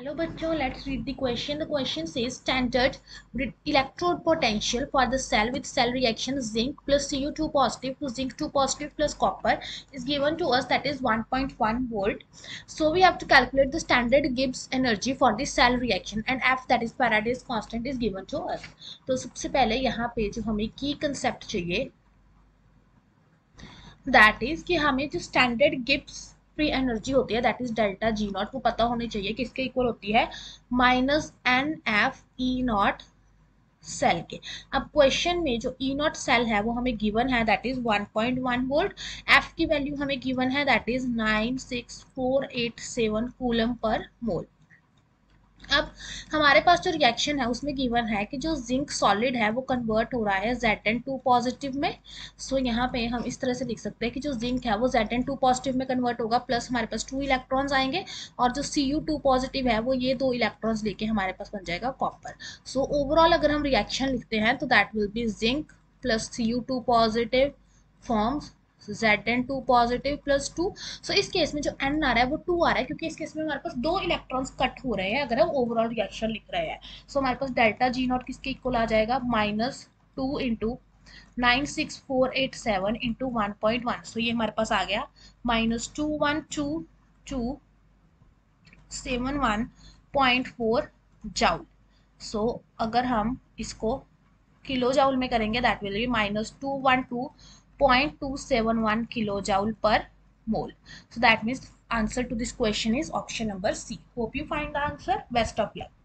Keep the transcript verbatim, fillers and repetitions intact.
Hello बच्चों, let's read the question. The question says standard electrode potential for the cell with cell reaction zinc plus C U two positive to zinc two positive plus copper is given to us, that is one point one volt. So we have to calculate the standard Gibbs energy for the cell reaction and F, that is Faraday's constant, is given to us. तो सबसे पहले यहाँ पे जो हमें की concept चाहिए, that is कि हमें जो स्टैंडर्ड गिब्स फ्री एनर्जी होती है, that is delta G naught, वो पता होनी चाहिए किसके इक्वल होती है, minus N F E naught cell के. अब क्वेश्चन में जो ई नॉट सेल है वो हमें गिवन है, that is one point one volt. F की वैल्यू हमें गिवन है, that is nine six four eight seven coulomb per mole. अब हमारे पास जो रिएक्शन है उसमें गिवन है कि जो जिंक सॉलिड है वो कन्वर्ट हो रहा है जेड एन टू पॉजिटिव में. सो so, यहाँ पे हम इस तरह से लिख सकते हैं कि जो जिंक है वो जेड एन टू पॉजिटिव में कन्वर्ट होगा, प्लस हमारे पास टू इलेक्ट्रॉन्स आएंगे और जो सी यू टू पॉजिटिव है वो ये दो इलेक्ट्रॉन्स लेके हमारे पास बन जाएगा कॉपर. सो ओवरऑल अगर हम रिएक्शन लिखते हैं तो that will be zinc plus C U two positive forms Z N two positive plus two. So इस केस में जो एन आ रहा है वो टू आ रहा है, क्योंकि इस केस में हमारे पास दो इलेक्ट्रॉन्स कट हो रहे हैं अगर हम ओवरऑल रिएक्शन लिख रहे हैं. सो so, हमारे पास डेल्टा जी नॉट किसके इक्वल आ जाएगा, minus two into nine six four eight seven into one point one. So ये हमारे पास आ गया minus two one two two seven one point four joule. So अगर हम इसको किलो जाउल में करेंगे, that will be minus two one two point two seven one kilojoule per mole. So that means answer to this question is option number C. Hope you find the answer. Best of luck.